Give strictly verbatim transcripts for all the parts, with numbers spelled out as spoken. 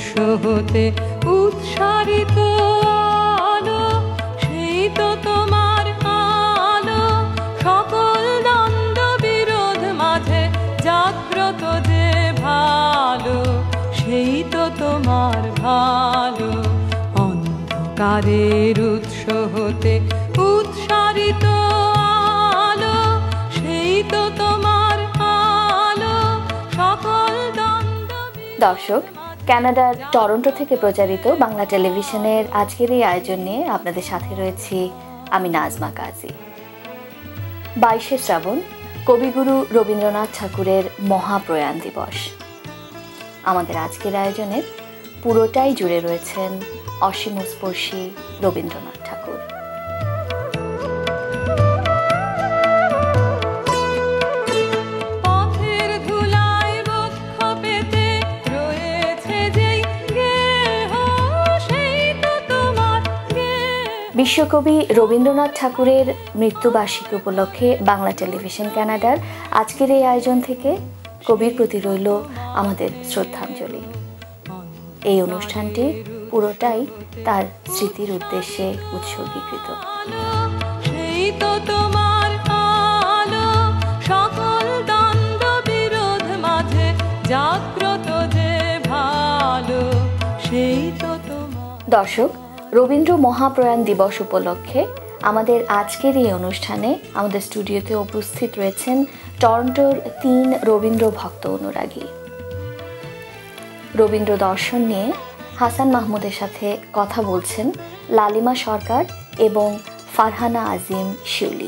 উৎস হতে উৎসারিত আলো, সেই তো তোমার আলো। সকল দ্বন্দ্ব বিরোধ মাঝে জাগ্রত যে ভালো, সেই তো তোমার ভালো। অন্ধকারের উৎস হতে উৎসারিত আলো, সেই তো তোমার আলো। সকল দ্বন্দ্ব। দর্শক, কানাডার টরন্টো থেকে প্রচারিত বাংলা টেলিভিশনের আজকের এই আয়োজন নিয়ে আপনাদের সাথে রয়েছি আমি নাজমা কাজী। বাইশে শ্রাবণ কবিগুরু রবীন্দ্রনাথ ঠাকুরের মহাপ্রয়াণ দিবস। আমাদের আজকের আয়োজনের পুরোটাই জুড়ে রয়েছেন অসীমস্পর্শী রবীন্দ্রনাথ ঠাকুর। বিশ্বকবি রবীন্দ্রনাথ ঠাকুরের মৃত্যুবার্ষিকী উপলক্ষে বাংলা টেলিভিশন কানাডার আজকের এই আয়োজন থেকে কবির প্রতি রইল আমাদের শ্রদ্ধাঞ্জলি। এই অনুষ্ঠানটি পুরোটাই তার স্মৃতির উদ্দেশ্যে উৎসর্গীকৃত। দর্শক, রবীন্দ্র মহাপ্রয়াণ দিবস উপলক্ষে আমাদের আজকের এই অনুষ্ঠানে আমাদের স্টুডিওতে উপস্থিত রয়েছেন টরন্টোর তিন রবীন্দ্র ভক্ত অনুরাগী। রবীন্দ্র দর্শন নিয়ে হাসান মাহমুদের সাথে কথা বলছেন লালিমা সরকার এবং ফারহানা আজিম শিউলি।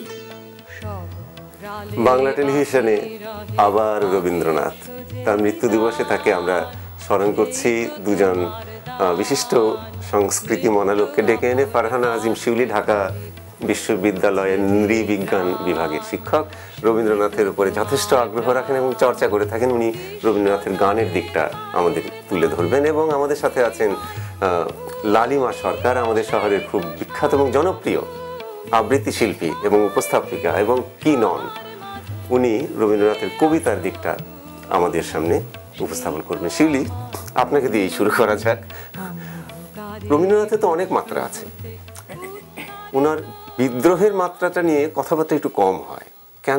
বাংলা টেলিভিশনে আবার রবীন্দ্রনাথ, তার মৃত্যু দিবসে তাকে আমরা স্মরণ করছি। দুজন বিশিষ্ট সংস্কৃতি মনালোককে ডেকে এনে ফারহানা আজিম শিউলি ঢাকা বিশ্ববিদ্যালয়ের নৃবিজ্ঞান বিভাগের শিক্ষক, রবীন্দ্রনাথের উপরে যথেষ্ট আগ্রহ রাখেন এবং চর্চা করে থাকেন। উনি রবীন্দ্রনাথের গানের দিকটা আমাদের তুলে ধরবেন। এবং আমাদের সাথে আছেন লালিমা সরকার, আমাদের শহরের খুব বিখ্যাত এবং জনপ্রিয় আবৃত্তি শিল্পী এবং উপস্থাপিকা, এবং কি নন, উনি রবীন্দ্রনাথের কবিতার দিকটা আমাদের সামনে উপস্থাপন করবেন। শিউলি, আপনাকে দিয়েই শুরু করা যাক। রবীন্দ্রনাথের তো অনেক মাত্রা আছে, ওনার বিদ্রোহের মাত্রাটা নিয়ে কথাবার্তা একটু কম হয় কেন?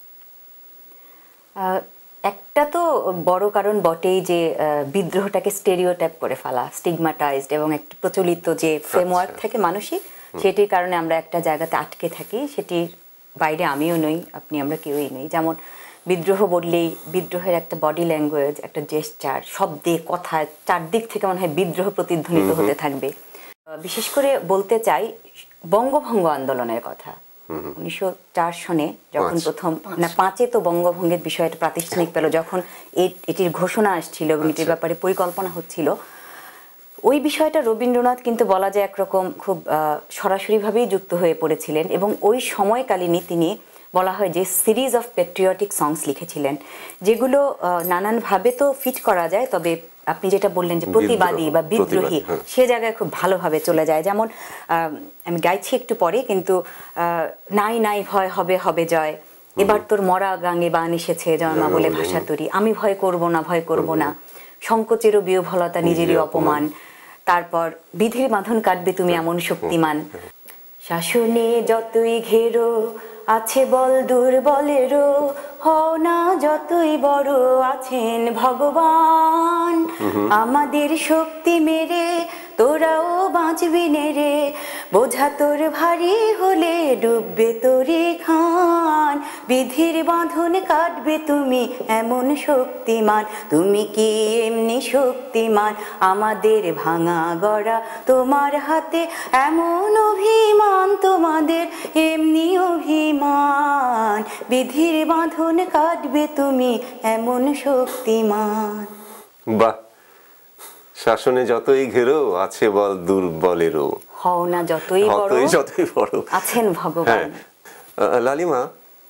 একটা তো বড় কারণ বটেই যে বিদ্রোহটাকে স্টেরিওটাইপ করে ফেলা, স্টিগমাটাইজড, এবং একটা প্রচলিত যে ফ্রেমওয়ার্ক থাকে মানসিক, সেটির কারণে আমরা একটা জায়গাতে আটকে থাকি। সেটির বাইরে আমিও নই, আপনি আমরা কেউই নই। যেমন বিদ্রোহ বললেই বিদ্রোহের একটা বডি ল্যাঙ্গুয়েজ, একটা জেস্টার, শব্দে, কথায়, চারদিক থেকে মনে হয় বিদ্রোহ প্রতিধ্বনিত হতে থাকবে। বিশেষ করে বলতে চাই বঙ্গভঙ্গ আন্দোলনের কথা। উনিশশো চার সনে যখন প্রথম না পাঁচে তো বঙ্গভঙ্গের বিষয়টা প্রাতিষ্ঠানিক পেল, যখন এটির ঘোষণা আসছিল এবং এটির ব্যাপারে পরিকল্পনা হচ্ছিল, ওই বিষয়টা রবীন্দ্রনাথ কিন্তু বলা যায় একরকম খুব সরাসরিভাবেই যুক্ত হয়ে পড়েছিলেন। এবং ওই সময়কালীনই তিনি বলা হয় যে সিরিজ অফ প্যাট্রিয়টিক সংস লিখেছিলেন, যেগুলো নানানভাবে তো ফিট করা যায়, তবে আপনি যেটা বললেন যে প্রতিবাদী বা বিদ্রোহী, সে জায়গায় খুব ভালোভাবে চলে যায়। যেমন আমি গাইছি একটু পরে, কিন্তু নাই নাই ভয় হবে হবে জয়, এবার তোর মরা গাঙে বান এসেছে জন্মা বলে ভাষা তরি, আমি ভয় করব না ভয় করব না, সংকোচেরও বিহ্বলতা নিজেরই অপমান, তারপর বিধির বাঁধন কাটবে তুমি এমন শক্তিমান, শাসনে যতই ঘেরো আছে বল দুর্বলেরও, হও না যতই বড় আছেন ভগবান, আমাদের শক্তি মেরে তোরাও বাঁচবি নেরে, বোঝা তোর ভারী হলে ডুববে তোরে খান, বিধির বাঁধন কাটবে তুমি এমন শক্তিমান, তুমি কি এমনি শক্তিমান, আমাদের ভাঙা গড়া তোমার হাতে এমন অভিমান, তোমাদের এমনি অভিমান, বিধির বাঁধন কাটবে তুমি এমন শক্তিমান। বাহ! শাসনে যতই ঘেরো আছে বল দুর্বলেরও, হও না যতই বড় যতই বড় আছেন ভগবান। লালিমা,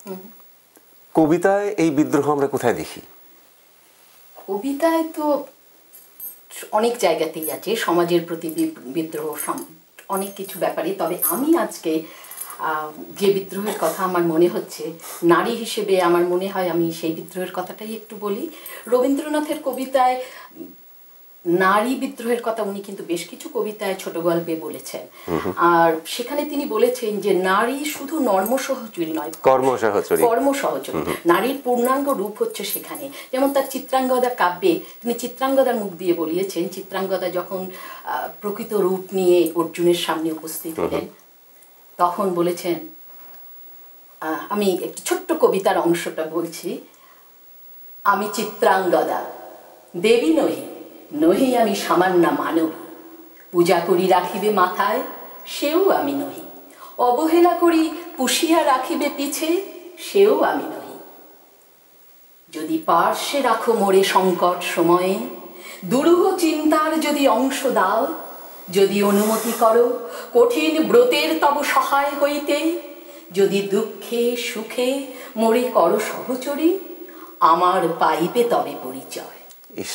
কবিতায় এই বিদ্রোহ আমরা কোথায় দেখি? কবিতায় তো অনেক জায়গাতেই আছে সমাজের প্রতি বিদ্রোহ, অনেক কিছু ব্যাপারে। তবে আমি আজকে যে বিদ্রোহের কথা আমার মনে হচ্ছে, নারী হিসেবে আমার মনে হয় আমি সেই বিদ্রোহের কথাটাই একটু বলি। রবীন্দ্রনাথের কবিতায় নারী বিদ্রোহের কথা উনি কিন্তু বেশ কিছু কবিতায় ছোট গল্পে বলেছেন। আর সেখানে তিনি বলেছেন যে নারী শুধু নর্ম সহচরী নয়, কর্ম সহচরী কর্ম সহচরী নারীর পূর্ণাঙ্গ রূপ হচ্ছে সেখানে। যেমন তার চিত্রাঙ্গদা কাব্যে তিনি চিত্রাঙ্গদার মুখ দিয়ে বলিয়েছেন, চিত্রাঙ্গদা যখন প্রকৃত রূপ নিয়ে অর্জুনের সামনে উপস্থিত হলেন তখন বলেছেন, আমি একটু ছোট্ট কবিতার অংশটা বলছি, আমি চিত্রাঙ্গদা দেবী নহি, নহি আমি সামান্য মানবী, পূজা করি রাখিবে মাথায় সেও আমি নহি, অবহেলা করি পুষিয়া রাখিবে পিছে সেও আমি নহি, যদি পার্শ্বে রাখো মোরে সংকট সময়ে, দুরূহ চিন্তার যদি অংশ দাও, যদি অনুমতি করো কঠিন ব্রতের তব সহায় হইতে, যদি দুঃখে সুখে মোরে করো সহচরী, আমার পাইবে তবে পরিচয়। ইস,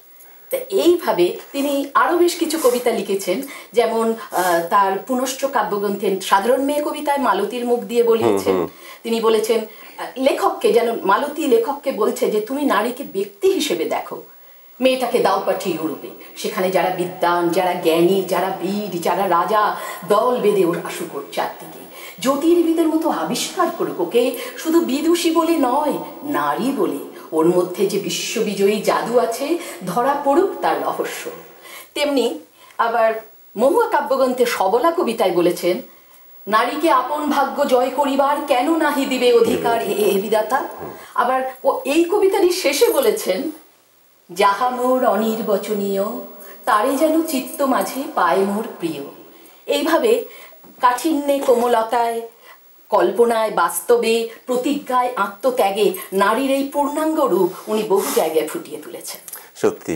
এইভাবে তিনি আরো বেশ কিছু কবিতা লিখেছেন, যেমন তার পুনশ্চ কাব্যগ্রন্থের সাধারণ মেয়ে কবিতায় মালতীর মুখ দিয়ে বলিয়েছেন। তিনি বলেছেন লেখককে, যেন মালতী লেখককে বলছে যে তুমি নারীকে ব্যক্তি হিসেবে দেখো, মেয়েটাকে দাও পাঠিয়ে ইউরোপে, সেখানে যারা বিদ্বান, যারা জ্ঞানী, যারা বীর, যারা রাজা দল বেঁধে ওর আসুক ওর চারদিকে, জ্যোতির্বিদের মতো আবিষ্কার করুক ওকে, শুধু বিদুষী বলে নয় নারী বলে, ওর মধ্যে যে বিশ্ববিজয়ী জাদু আছে ধরা পড়ুক তার রহস্য। তেমনি আবার মহুয়া কাব্যগ্রন্থে সবলা কবিতায় বলেছেন, নারীকে আপন ভাগ্য জয় করিবার কেন নাহি দিবে অধিকার হে বিধাতা। আবার ও এই কবিতারই শেষে বলেছেন, যাহা মোর অনির্বচনীয় তারে যেন চিত্ত মাঝে পায় মোর প্রিয়। এইভাবে কাঠিন্যে, কোমলতায়, কল্পনায়, বাস্তবে, প্রতিজ্ঞায়, আত্মত্যাগে নারীর এই পূর্ণাঙ্গ রূপ উনি বহু জায়গায় ফুটিয়ে তুলেছেন। সত্যি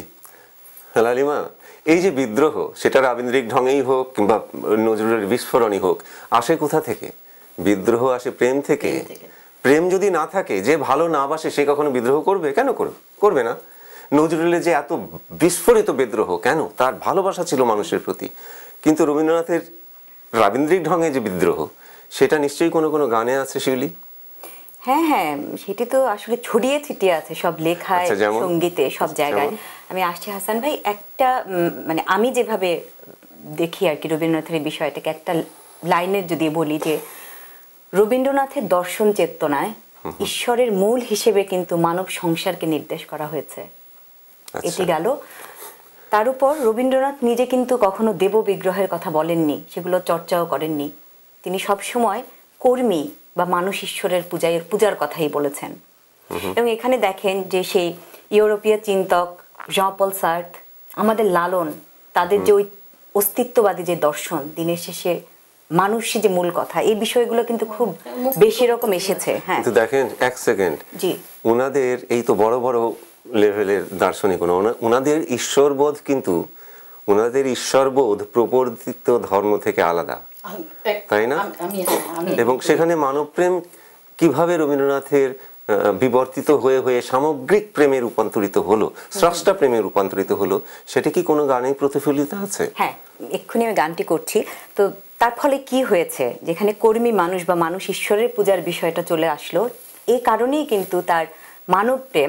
লালিমা, এই যে বিদ্রোহ, সেটা রাবীন্দ্রিক ঢঙেই হোক কিংবা নজরুলের বিস্ফোরণই হোক, আসে কোথা থেকে? বিদ্রোহ আসে প্রেম থেকে। প্রেম যদি না থাকে, যে ভালো না বাসে সে কখনো বিদ্রোহ করবে? কেন করবে? করবে না। নজরুলের যে এত বিস্ফোরিত বিদ্রোহ, কেন? তার ভালোবাসা ছিল মানুষের প্রতি। কিন্তু রবীন্দ্রনাথের রাবীন্দ্রিক ঢঙে যে বিদ্রোহ, সেটা নিশ্চয়ই কোনো কোনো গানে আছে শিউলি। হ্যাঁ হ্যাঁ, সেটি তো আসলে ছড়িয়ে ছিটিয়ে আছে সব লেখায়, সঙ্গীতে, সব জায়গায়। আমি আসছি হাসান ভাই, একটা মানে আমি যেভাবে দেখি আর কি রবীন্দ্রনাথের বিষয়টাকে, একটা লাইনের যদি বলি যে রবীন্দ্রনাথের দর্শন চেতনায় ঈশ্বরের মূল হিসেবে কিন্তু মানব সংসারকে নির্দেশ করা হয়েছে। এটি গেল। তার উপর রবীন্দ্রনাথ নিজে কিন্তু কখনো দেব বিগ্রহের কথা বলেননি, সেগুলো চর্চাও করেননি। তিনি সবসময় কর্মী বা মানুষ ঈশ্বরের পূজায় পূজার কথাই বলেছেন। এবং এখানে দেখেন যে সেই ইউরোপীয় চিন্তক জন পল সার্ত্র, আমাদের লালন, তাদের যে ওই অস্তিত্ববাদী যে দর্শন, দিনের শেষে মানুষই যে মূল কথা, এই বিষয়গুলো কিন্তু খুব বেশি রকম এসেছে। হ্যাঁ, কিন্তু দেখেন এক সেকেন্ড, জি, ওনাদের এই তো বড় বড় লেভেলের দার্শনিক, ওনাদের ঈশ্বরবোধ কিন্তু ওনাদের ঈশ্বরবোধ প্রবর্তিত ধর্ম থেকে আলাদা, তাই না? এবং সেখানে মানবপ্রেম কিভাবে রবীন্দ্রনাথের বিবর্তিত হয়ে হয়ে সামগ্রিক প্রেমে রূপান্তরিত হলো, স্রষ্টা প্রেমে রূপান্তরিত হলো, সেটা কি কোনো গানে প্রতিফলিত আছে? হ্যাঁ, এক্ষুনি আমি গানটি করছি। তো তার ফলে কি হয়েছে, যেখানে কর্মী মানুষ বা মানুষ ঈশ্বরের পূজার বিষয়টা চলে আসলো, এই কারণেই কিন্তু তার মানব প্রেম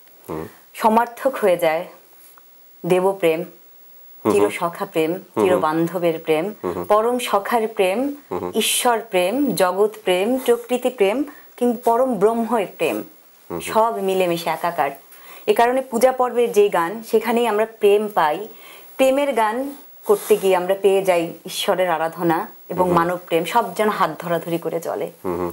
সমার্থক হয়ে যায় দেবপ্রেম, চির সখা প্রেম, চির বান্ধবের প্রেম, পরম সখার প্রেম, ঈশ্বর প্রেম, জগৎ প্রেম, প্রকৃতি প্রেম, কিন্তু পরম ব্রহ্মের প্রেম, সব মিলেমিশে একাকার। এ কারণে পূজা পর্বের যে গান, সেখানেই আমরা প্রেম পাই। প্রেমের গান করতে গিয়ে আমরা পেয়ে যাই ঈশ্বরের আরাধনা এবং মানব প্রেম, সব যেন হাত ধরাধরি করে চলে।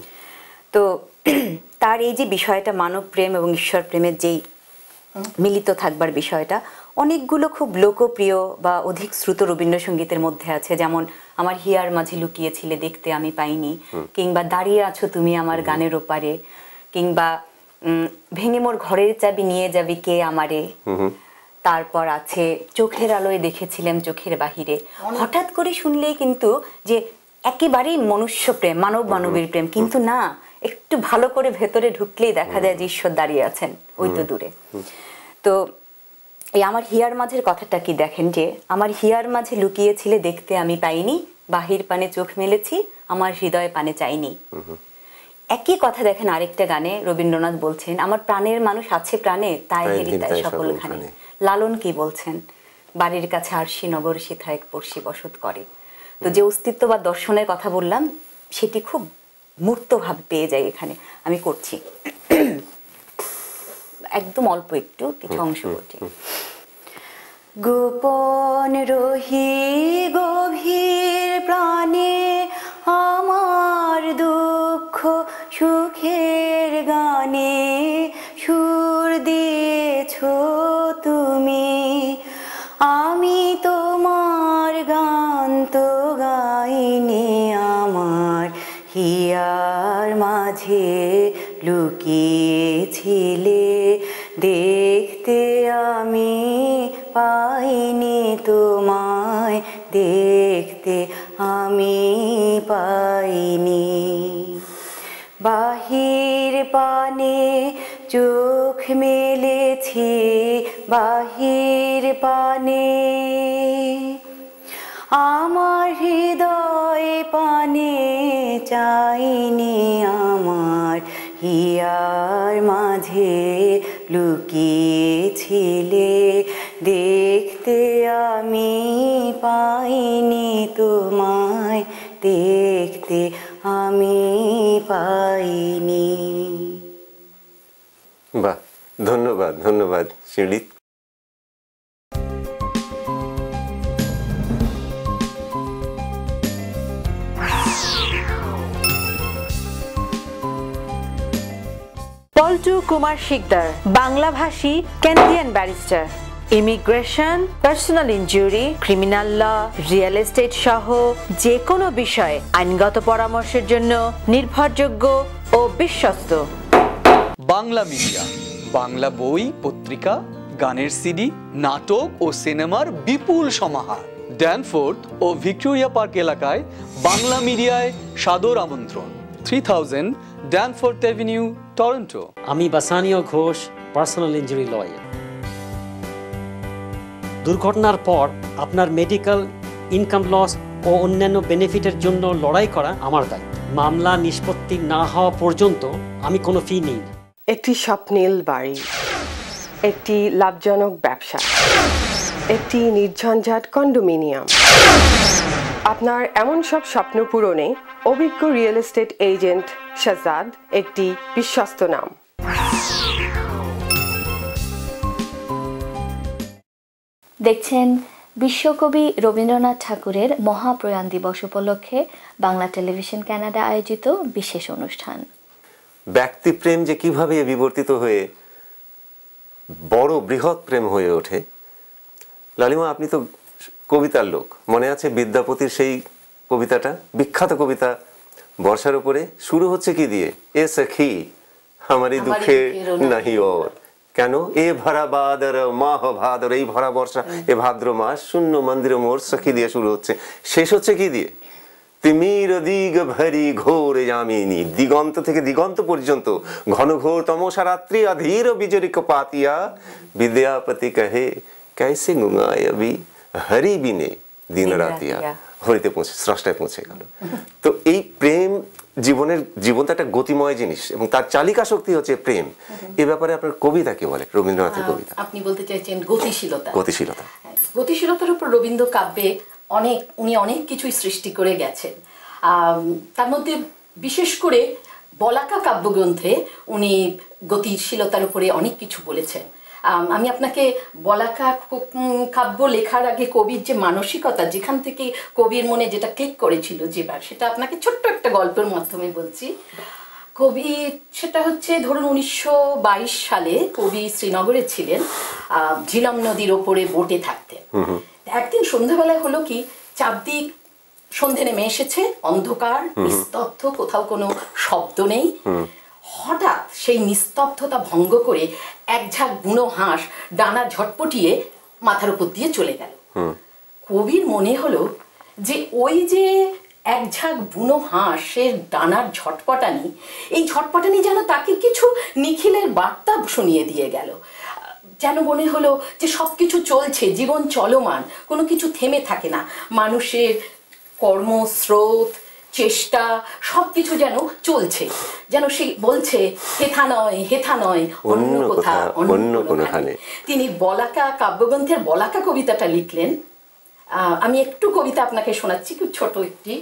তো তার এই যে বিষয়টা মানব প্রেম এবং ঈশ্বর প্রেমের যেই মিলিত থাকবার বিষয়টা, অনেকগুলো খুব লোকপ্রিয় বা অধিক শ্রুত রবীন্দ্রসঙ্গীতের মধ্যে আছে। যেমন আমার হিয়ার মাঝে লুকিয়েছিলে দেখতে আমি পাইনি, কিংবা দাঁড়িয়ে আছো তুমি আমার গানের ওপারে, কিংবা ভেঙে মোর ঘরের চাবি নিয়ে যাবি কে আমারে, তারপর আছে চোখের আলোয় দেখেছিলাম চোখের বাহিরে। হঠাৎ করে শুনলেই কিন্তু যে একেবারেই মনুষ্য প্রেম, মানব মানবীর প্রেম, কিন্তু না, একটু ভালো করে ভেতরে ঢুকলেই দেখা যায় যে ঈশ্বর দাঁড়িয়ে আছেন ওই তো দূরে। তো এই আমার হিয়ার মাঝের কথাটা কি দেখেন, যে আমার হিয়ার মাঝে লুকিয়েছিলে দেখতে আমি পাইনি, বাহির পানে চোখ মেলেছি আমার হৃদয় পানে চাইনি। একই কথা দেখেন আরেকটা গানে রবীন্দ্রনাথ বলছেন, আমার প্রাণের মানুষ আছে প্রাণে, তাই হেরি তাই সকলখানে। লালন কি বলছেন, বাড়ির কাছে আরশি নগর সেথা এক পড়শি বসত করে। তো যে অস্তিত্ব বা দর্শনের কথা বললাম সেটি খুব মূর্তভাবে পেয়ে যায় এখানে। আমি করছি একদম অল্প একটু কিছু অংশ করছি। গোপন রহি গভীর প্রাণে আমার দুঃখ সুখের গানে সুর দিয়েছ তুমি, আমি তোমার গান তো গাইনি আমার হিয়ার মাঝে লুকিয়েছিলে, দেখতে আমি পাইনি তোমায়, দেখতে আমি পাইনি। বাহির পানে চোখ মেলেছি বাহির পানে, আমার হৃদয় পানে চাইনি আমার হিয়ার মাঝে লুকিয়েছিলে, দেখতে আমি পাইনি তোমায়, দেখতে আমি পাইনি। বাহ, ধন্যবাদ ধন্যবাদ শিউলি। পল্টু কুমার শিকদার, বাংলাভাষী Canadian barrister, immigration, personal injury, criminal law, real estate সহ যে কোনো বিষয়ে আইনগত পরামর্শের জন্য নির্ভরযোগ্য ও বিশ্বস্ত। বাংলা মিডিয়া, বাংলা বই, পত্রিকা, গানের সিডি, নাটক ও সিনেমার বিপুল সমাহার। ড্যানফোর্থ ও ভিক্টোরিয়া পার্ক এলাকায় বাংলা মিডিয়ায় সাদর আমন্ত্রণ। Three thousand Danforth avenue, Toronto. আমি Basaniya Ghosh, personal injury lawyer. দুর্ঘটনার পর আপনার মেডিকেল, ইনকাম লস ও অন্যান্য বেনিফিটের জন্য লড়াই করা আমার দায়িত্ব। মামলা নিষ্পত্তি না হওয়া পর্যন্ত আমি কোনো ফি নিই না। একটি স্বপ্নীল বাড়ি, একটি লাভজনক ব্যবসা, একটি নির্ঝঞ্ঝাট কন্ডোমিনিয়াম। আপনার এমন সব স্বপ্ন পূরণে অভিজ্ঞ রিয়েল এস্টেট এজেন্ট শাহজাদ একটি বিশ্বস্ত নাম। দেখছেন বিশ্বকবি রবীন্দ্রনাথ ঠাকুরের মহাপ্রয়াণ দিবস উপলক্ষে বাংলা টেলিভিশন কানাডা আয়োজিত বিশেষ অনুষ্ঠান। ব্যক্তিপ্রেম যে কিভাবে বিবর্তিত হয়ে বড় বৃহৎ প্রেম হয়ে ওঠে। লালিমা, আপনি তো কবিতার লোক, মনে আছে বিদ্যাপতির সেই কবিতাটা, বিখ্যাত কবিতা বর্ষার উপরে? শুরু হচ্ছে কি দিয়ে? এ সখী আমারি দুঃখে নাহি ওর, কেন এ ভরা বাদর মাহ ভাদর, এই ভরা বর্ষা, এ ভাদ্র মাস, শূন্য মন্দির মোর, সখী দিয়ে শুরু হচ্ছে। শেষ হচ্ছে কি দিয়ে? তিমির দিগ ভরি ঘোর যামিনী, দিগন্ত থেকে দিগন্ত পর্যন্ত ঘন ঘোর তমসা রাত্রি, অধীর বিজরিক পাতিয়া, বিদ্যাপতি কহে कैसे गुंगाए अभी हरि बिने दिन रातिया, হরিতে পৌঁছে, স্রষ্টায় পৌঁছে গেল। তো এই প্রেম জীবনের, জীবন তো একটা গতিময় জিনিস এবং তার চালিকা শক্তি হচ্ছে প্রেম। এই ব্যাপারে আপনার কবিতা কি বলে, রবীন্দ্রনাথের কবিতা? আপনি বলতে চাইছেন গতিশীলতা। গতিশীলতা গতিশীলতার উপর রবীন্দ্র কাব্যে অনেক, উনি অনেক কিছুই সৃষ্টি করে গেছেন। তার মধ্যে বিশেষ করে বলাকা কাব্যগ্রন্থে উনি গতিশীলতার উপরে অনেক কিছু বলেছেন। আমি আপনাকে বলাকা কাব্য লেখার আগে কবির যে মানসিকতা, যেখান থেকে কবির মনে যেটা ক্লিক করেছিল যেবার, সেটা আপনাকে ছোট্ট একটা গল্পের মাধ্যমে বলছি। কবি, সেটা হচ্ছে ধরুন উনিশশো বাইশ সালে কবি শ্রীনগরে ছিলেন, ঝিলম নদীর ওপরে বোটে থাকতেন। একদিন সন্ধ্যাবেলায় হলো কি, চারদিক সন্ধে নেমে এসেছে, অন্ধকার, নিস্তব্ধ, কোথাও কোনো শব্দ নেই। হঠাৎ সেই নিস্তব্ধতা ভঙ্গ করে এক ঝাঁক বুনো হাঁস ডানা ঝটপটিয়ে মাথার উপর দিয়ে চলে গেল। কবির মনে হলো যে ওই যে এক ঝাঁক বুনো হাঁসের ডানার ঝটপটানি, এই ঝটপটানি যেন তাকে কিছু নিখিলের বার্তা শুনিয়ে দিয়ে গেল। যেন মনে হলো যে সব কিছু চলছে, জীবন চলমান, কোনো কিছু থেমে থাকে না। মানুষের কর্মস্রোত, চেষ্টা সবকিছু যেন চলছে, যেন সে বলছে হেথা নয় হেথা নয় অন্য কোথা অন্য কোনোখানে। তিনি বলাকা কাব্যগ্রন্থের বলাকা কবিতাটা লিখলেন। আমি একটু কবিতা আপনাকে শোনাচ্ছি, খুব ছোট একটি।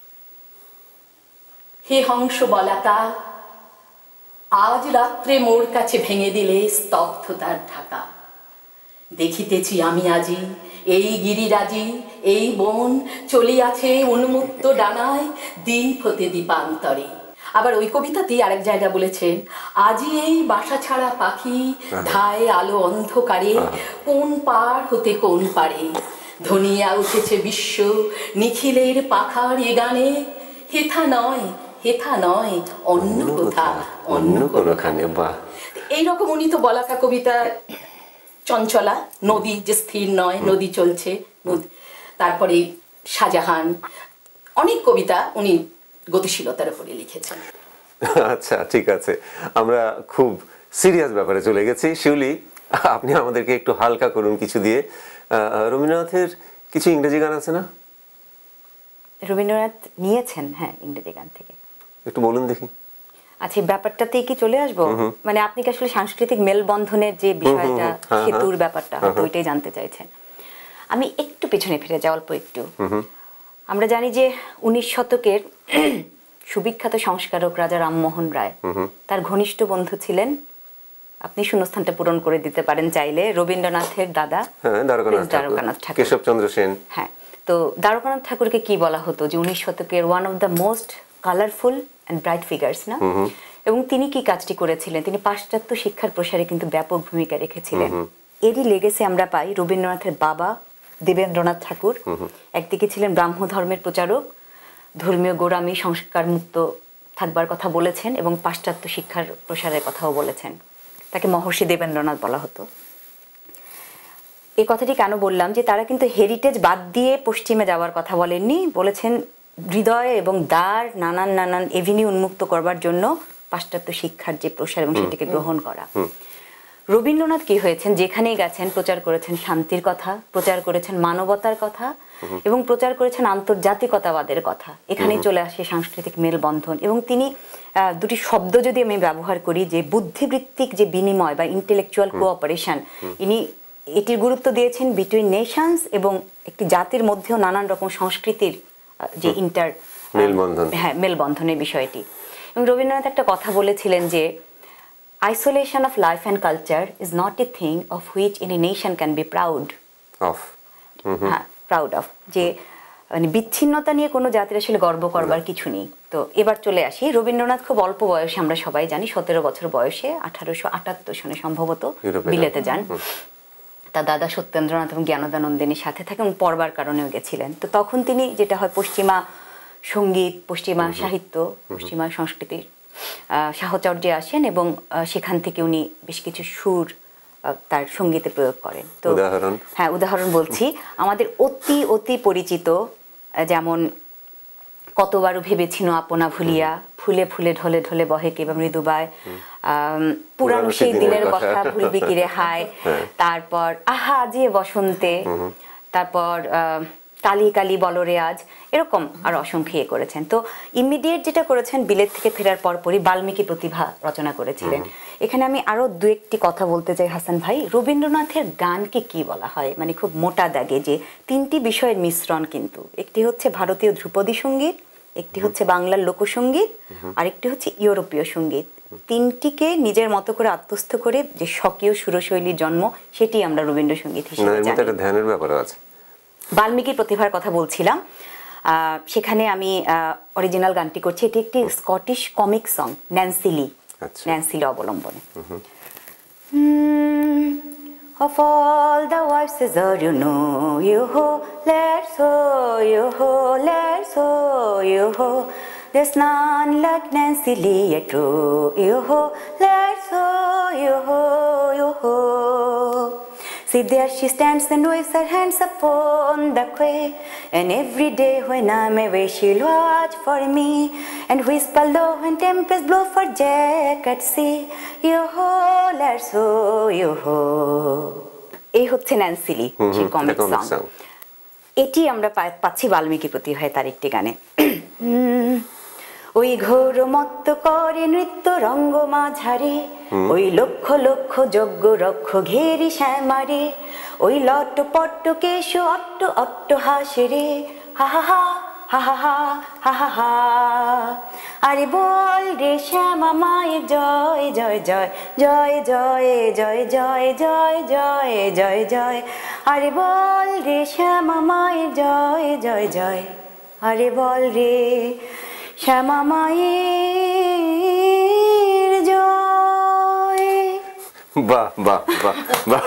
হে হংস বলাকা, আজ রাত্রে মোর কাছে ভেঙে দিলে স্তব্ধতার ঢাকা। দেখিতেছি আমি আজি এই গিরিরাজি, এই বন চলিয়াছে উন্মুক্ত ডানায় দ্বীপ হতে দ্বীপান্তরে। আবার ওই কবিতাতেই আরেক জায়গা বলেছেন, আজি এই বাসা ছাড়া পাখি ধায় আলো অন্ধকারে, কোন পার হতে কোন পারে ধনিয়া উঠেছে বিশ্ব নিখিলের পাখার এ গানে। হেথা নয় হেথা নয় অন্য কোথা অন্য কোনোখানে। বাহ, এইরকম উনি তো বলাকা কবিতা, চঞ্চলা নদী যে স্থির নয়, নদী চলছে, তারপরে শাহজাহান, অনেক কবিতা উনি গতিশীলতার উপরে লিখেছেন। আচ্ছা, ঠিক আছে, আমরা খুব সিরিয়াস ব্যাপারে চলে গেছি। শিউলি, আপনি আমাদেরকে একটু হালকা করুন কিছু দিয়ে। রবীন্দ্রনাথের কিছু ইংরেজি গান আছে না? রবীন্দ্রনাথ নিয়েছেন, হ্যাঁ, ইংরেজি গান থেকে। একটু বলুন দেখি। আচ্ছা, ব্যাপারটাতেই কি চলে আসবো? মানে আপনি কি আসলে সাংস্কৃতিক মেলবন্ধনের যে বিষয়টা, সেতুর ব্যাপারটা হয়তো ওইটাই জানতে চাইছেন। আমি একটু পিছনে ফিরে যাই, অল্প একটু। আমরা জানি যে উনিশ শতকের সুবিখ্যাত সংস্কারক রাজা রামমোহন রায়, তার ঘনিষ্ঠ বন্ধু ছিলেন, আপনি শূন্যস্থানটা পূরণ করে দিতে পারেন চাইলে, রবীন্দ্রনাথের দাদা দ্বারকানাথ ঠাকুর, কেশবচন্দ্র সেন। হ্যাঁ, তো দ্বারকানাথ ঠাকুরকে কি বলা হতো যে উনিশ শতকের one of the most colourful and bright figures, না? এবং তিনি কি কাজটি করেছিলেন, তিনি পাশ্চাত্য শিক্ষার প্রসারে কিন্তু ব্যাপক ভূমিকা রেখেছিলেন। এরই লেগেছে আমরা পাই রবীন্দ্রনাথের বাবা দেবেন্দ্রনাথ ঠাকুর। একদিকে ছিলেন ব্রাহ্ম ধর্মের প্রচারক, ধর্মীয় গোড়ামি সংস্কার মুক্ত থাকবার কথা বলেছেন এবং পাশ্চাত্য শিক্ষার প্রসারের কথাও বলেছেন। তাকে মহর্ষি দেবেন্দ্রনাথ বলা হতো। এই কথাটি কেন বললাম, যে তারা কিন্তু হেরিটেজ বাদ দিয়ে পশ্চিমে যাওয়ার কথা বলেননি, বলেছেন হৃদয় এবং দ্বার নানান নানান এভিনিউ উন্মুক্ত করবার জন্য পাশ্চাত্য শিক্ষার যে প্রসার এবং সেটিকে গ্রহণ করা। রবীন্দ্রনাথ কি হয়েছেন, যেখানেই গেছেন প্রচার করেছেন শান্তির কথা, প্রচার করেছেন মানবতার কথা এবং প্রচার করেছেন আন্তর্জাতিকতাবাদের কথা। এখানেই চলে আসে সাংস্কৃতিক মেলবন্ধন। এবং তিনি দুটি শব্দ যদি আমি ব্যবহার করি, যে বুদ্ধিবৃত্তিক যে বিনিময় বা ইন্টেলেকচুয়াল কোঅপারেশন, ইনি এটির গুরুত্ব দিয়েছেন বিটুইন নেশনস এবং একটি জাতির মধ্যেও নানান রকম সংস্কৃতির যে ইন্টার মেলবন্ধন, হ্যাঁ, মেলবন্ধনের বিষয়টি। এবং রবীন্দ্রনাথ একটা কথা বলেছিলেন যে isolation of life and culture is not a thing of which any nation can be proud of. হ্যাঁ, proud of, যে মানে বিচ্ছিন্নতা নিয়ে কোনো জাতির আসলে গর্ব করবার কিছু নেই। তো এবার চলে আসি, রবীন্দ্রনাথ খুব অল্প বয়সে, আমরা সবাই জানি সতেরো বছর বয়সে আঠারোশো আটাত্তর সনে সম্ভবত বিলেতে যান। তার দাদা সত্যেন্দ্রনাথ এবং জ্ঞানদানন্দিনীর সাথে থাকে এবং পড়বার কারণেও গেছিলেন। তো তখন তিনি যেটা হয় পশ্চিমা সঙ্গীত, পশ্চিমা সাহিত্য, পশ্চিমা সংস্কৃতির সাহচর্যে আসেন এবং সেখান থেকে উনি বেশ কিছু সুর তার সঙ্গীতে প্রয়োগ করেন। তো হ্যাঁ, উদাহরণ বলছি, আমাদের অতি অতি পরিচিত যেমন কতবারও ভেবেছিল আপনা ভুলিয়া, ফুলে ফুলে ঢলে ঢলে বহে কিবা মৃদুবায়, পুরানো সেই দিনের কথা ভুলবি কি রে হায়, তারপর আহা যে বসন্তে, তারপর কালি কালি বলরে আজ, এরকম আর অসংখ্য ইয়ে করেছেন। তো ইমিডিয়েট যেটা করেছেন, বিলেত থেকে ফেরার পরপরই বাল্মীকি প্রতিভা রচনা করেছিলেন। এখানে আমি আরো দু একটি কথা বলতে চাই হাসান ভাই। রবীন্দ্রনাথের গানকে কি বলা হয়, মানে খুব মোটা দাগে যে তিনটি বিষয়ের মিশ্রণ, কিন্তু একটি হচ্ছে ভারতীয় ধ্রুপদী সঙ্গীত, একটি হচ্ছে বাংলার লোকসঙ্গীত, আর একটি হচ্ছে ইউরোপীয় সঙ্গীত। তিনটিকে নিজের মতো করে আত্মস্থ করে যে স্বকীয় সুরশৈলীর জন্ম, সেটি আমরা রবীন্দ্রসঙ্গীত হিসেবে জানি। ধ্যানের ব্যাপার আছে। বাল্মীকির প্রতিভার কথা বলছিলাম, সেখানে আমি অরিজিনাল গানটি করছি। এটি একটি Scottish comic song, Nancy Lee, Nancy Lee অবলম্বনে। Of all the voices that you know, you ho, let's ho, you ho, let's ho, you ho. There's none like Nancy Lee, a true, you ho, let's ho, you ho, you ho. See there she stands and waves her hands upon the quay, and every day when I'm away she'll watch for me, and whisper low when tempests blow for Jack at sea. Yo-ho, let's ho, yo-ho. এই হচ্ছে Nancy লি, সেই comic song. এটি আমরা পাচ্ছি বাল্মীকি প্রতিভায় তার একটি গানে। ওই ঘোর মত্ত করে নৃত্য রঙ্গ মাঝারে, ওই লক্ষ লক্ষ যজ্ঞ রক্ষ ঘেরি শ্যামারে, ওই লট পট্ট কেশ অট্ট অট্ট হাসে রে, হা হা হা হা হা হা হা হা হা। আরে বল রে শ্যামা মায়ের জয় জয় জয় জয় জয় জয় জয় জয় জয় জয় জয়। আরে বল রে শ্যামা মায়ের জয় জয় জয়। আরে বল রে শ্যামা মায়ের জয়। বাহ বাহ বাহ বাহ,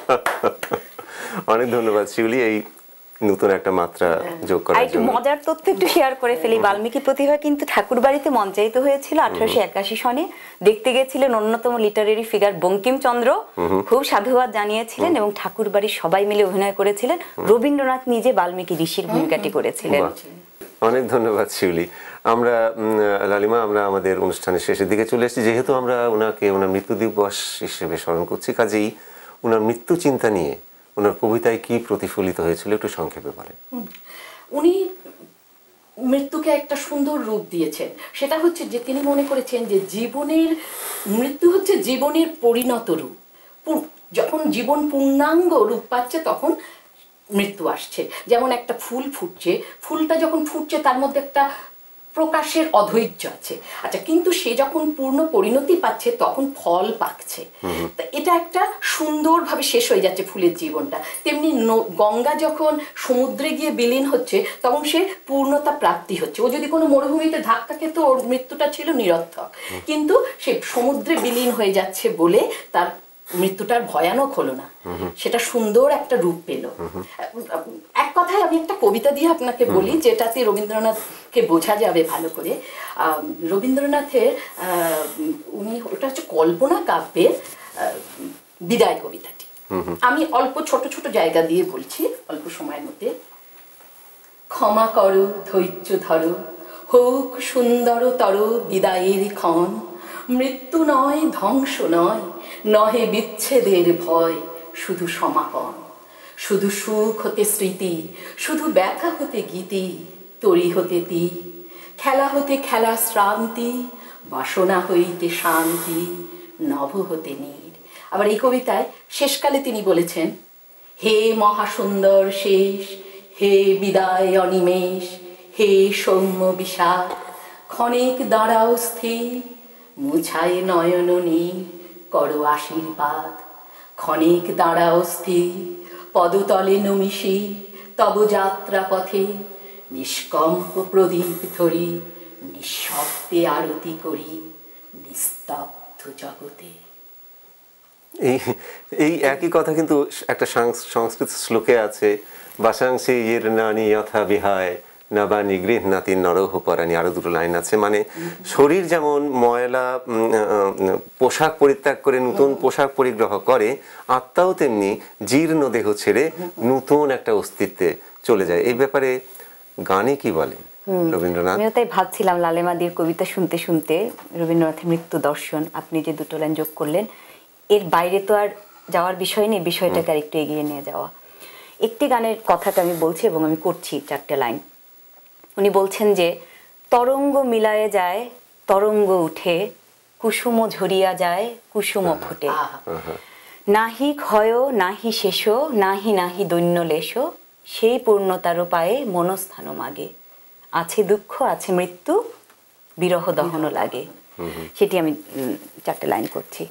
অনেক ধন্যবাদ শিউলি এই নতুন একটা মাত্রা যোগ করার একটু জন্য। মজার তথ্য একটু শেয়ার করে ফেলি। বাল্মীকি প্রতিভা কিন্তু ঠাকুরবাড়িতে মঞ্চায়িত হয়েছিল আঠারোশো একাশি সনে। দেখতে গেছিলেন অন্যতম লিটারেরি ফিগার বঙ্কিমচন্দ্র, খুব সাধুবাদ জানিয়েছিলেন এবং ঠাকুরবাড়ির সবাই মিলে অভিনয় করেছিলেন। রবীন্দ্রনাথ নিজে বাল্মীকি ঋষির ভূমিকাটি করেছিলেন। অনেক ধন্যবাদ শিউলি। আমরা লালিমা আমরা আমাদের অনুষ্ঠানের শেষের দিকে চলে এসেছি। যেহেতু আমরা ওনাকে ওনার মৃত্যু দিবস হিসেবে স্মরণ করছি, কাজেই ওনার মৃত্যু চিন্তা নিয়ে ওনার কবিতায় কি প্রতিফলিত হয়েছিল একটু সংক্ষেপে বলেন। উনি মৃত্যুকে একটা সুন্দর রূপ দিয়েছেন। সেটা হচ্ছে যে তিনি মনে করেছেন যে জীবনের মৃত্যু হচ্ছে জীবনের পরিণত রূপ। যখন জীবন পূর্ণাঙ্গ রূপ পাচ্ছে তখন মৃত্যু আসছে। যেমন একটা ফুল ফুটছে, ফুলটা যখন ফুটছে তার মধ্যে একটা প্রকাশের অধৈর্য আছে, আচ্ছা, কিন্তু সে যখন পূর্ণ পরিণতি পাচ্ছে তখন ফল পাকছে। এটা একটা সুন্দরভাবে শেষ হয়ে যাচ্ছে ফুলের জীবনটা। তেমনি গঙ্গা যখন সমুদ্রে গিয়ে বিলীন হচ্ছে তখন সে পূর্ণতা প্রাপ্তি হচ্ছে। ও যদি কোনো মরুভূমিতে ধাক্কা খেত ওর মৃত্যুটা ছিল নিরর্থক, কিন্তু সে সমুদ্রে বিলীন হয়ে যাচ্ছে বলে তার মৃত্যুটার ভয়ানক হলো না, সেটা সুন্দর একটা রূপ পেল। এক কথায় আমি একটা কবিতা দিয়ে আপনাকে বলি যেটাতে রবীন্দ্রনাথকে বোঝা যাবে ভালো করে। রবীন্দ্রনাথের উনি ওটা হচ্ছে কল্পনা কাব্যের বিদায় কবিতাটি। আমি অল্প ছোট ছোট জায়গা দিয়ে বলছি অল্প সময়ের মধ্যে। ক্ষমা করো ধৈর্য ধরো, হোক সুন্দরতর বিদায়ের ক্ষণ, মৃত্যু নয় ধ্বংস নয়, নহে বিচ্ছেদের ভয়, শুধু সমাপন। শুধু সুখ হতে স্মৃতি, শুধু ব্যথা হতে গীতি, তরি হতে তি, খেলা হতে খেলা শ্রান্তি, বাসনা হইতে শান্তি, নভ হতে নীর। আবার এই কবিতায় শেষকালে তিনি বলেছেন, হে মহাসুন্দর শেষ, হে বিদায় অনিমেষ, হে সৌম্য বিষাদ, ক্ষণিক দাঁড়াও স্থির, মুছায় নয়ন নীর, করো আশীর্বাদ। ক্ষণিক দাঁড়াও স্থির, পদতলে নমিষি, তব যাত্রা পথে, নিষ্কম্প প্রদীপ ধরি, নিঃশব্দে আরতি করি, নিস্তব্ধ জগতে। এই এই একই কথা কিন্তু একটা সংস্কৃত শ্লোকে আছে, বাসাংশে ইয়ের নানি যথা বিহায় নবানি গৃহনাতি নরহ পরানি, আরো দুটো লাইন আছে। মানে শরীর যেমন ময়লা পোশাক পরিত্যাগ করে নতুন পোশাক পরিগ্রহ করে, আত্মাও তেমনি জীর্ণ দেহ ছেড়ে নতুন একটা অস্তিত্বে চলে যায়। এই ব্যাপারে গানে কি বলেন রবীন্দ্রনাথ? আমিও তাই ভাবছিলাম লালেমাদির কবিতা শুনতে শুনতে, রবীন্দ্রনাথের মৃত্যু দর্শন আপনি যে দুটো লাইন যোগ করলেন, এর বাইরে তো আর যাওয়ার বিষয় নেই, বিষয়টাকে আর একটু এগিয়ে নিয়ে যাওয়া। একটি গানের কথাটা আমি বলছি এবং আমি করছি চারটে লাইন। উনি বলছেন যে তরঙ্গ মিলায়ে যায়, তরঙ্গ উঠে, কুসুম ঝরিয়া যায়, কুসুম ফুটে, নাহি ক্ষয় নাহি শেষ, নাহি নাহি দৈন্য লেশ, সেই পূর্ণতার পায়ে মনস্থান মাগে, আছে দুঃখ আছে মৃত্যু, বিরহ দহন লাগে। সেটি আমি চারটে লাইন করছি।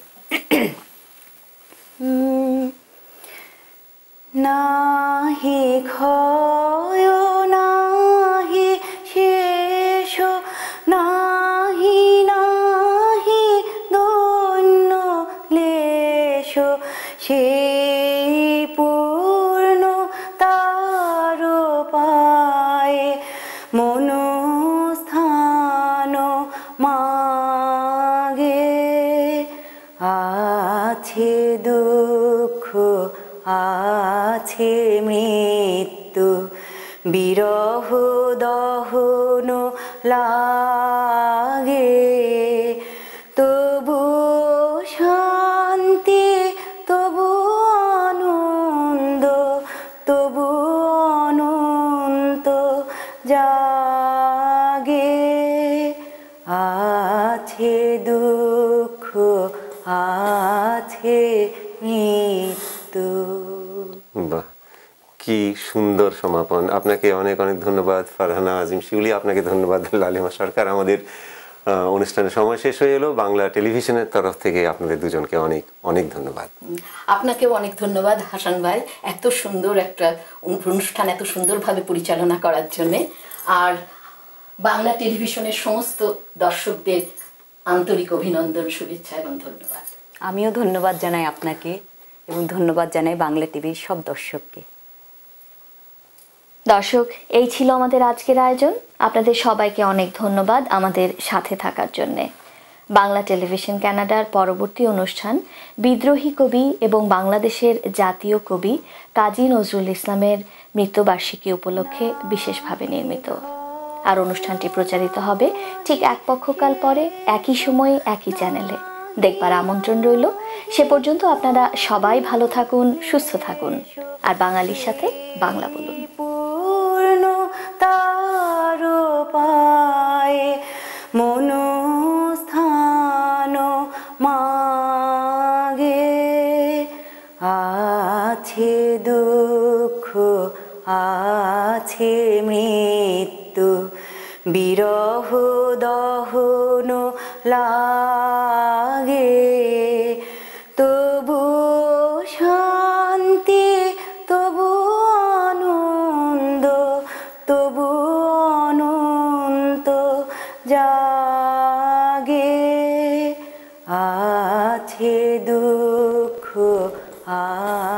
নাহি ক্ষয় নাহি শেষ, নাহি নাহি দৈন্য লেশ, সেই পূর্ণ তার পায়ে মনস্থান মাগে, আছে দুঃখ আছে মৃত্যু, বিরহ দহন লাগে, তবু শান্তি তবু আনন্দ, তবু অনন্ত জাগে, সুন্দর সমাপন। আপনাকে অনেক অনেক ধন্যবাদ ফারহানা আজিম শিউলি, আপনাকে ধন্যবাদ লালিমা সরকার। আমাদের অনুষ্ঠানের সময় শেষ হয়ে এলো। বাংলা টেলিভিশনের তরফ থেকে আপনাদের দুজনকে অনেক অনেক ধন্যবাদ। আপনাকেও অনেক ধন্যবাদ হাসান ভাই, এত সুন্দর একটা অনুষ্ঠান এত সুন্দরভাবে পরিচালনা করার জন্যে। আর বাংলা টেলিভিশনের সমস্ত দর্শকদের আন্তরিক অভিনন্দন, শুভেচ্ছা এবং ধন্যবাদ। আমিও ধন্যবাদ জানাই আপনাকে এবং ধন্যবাদ জানাই বাংলা টিভির সব দর্শককে। দর্শক, এই ছিল আমাদের আজকের আয়োজন। আপনাদের সবাইকে অনেক ধন্যবাদ আমাদের সাথে থাকার জন্যে। বাংলা টেলিভিশন কানাডার পরবর্তী অনুষ্ঠান বিদ্রোহী কবি এবং বাংলাদেশের জাতীয় কবি কাজী নজরুল ইসলামের মৃত্যুবার্ষিকী উপলক্ষে বিশেষভাবে নির্মিত। আর অনুষ্ঠানটি প্রচারিত হবে ঠিক এক পক্ষকাল পরে একই সময়ে একই চ্যানেলে। দেখবার আমন্ত্রণ রইল। সে পর্যন্ত আপনারা সবাই ভালো থাকুন, সুস্থ থাকুন, আর বাঙালির সাথে বাংলা বলুন। পূর্ণ তার পায়ে মনস্থান মাগে, আছে দুঃখ আছে মৃত্যু, বিরহ দহন লাগে, তবু শান্তি তবু আনন্দ, তবু অনন্ত জাগে, আছে দুঃখ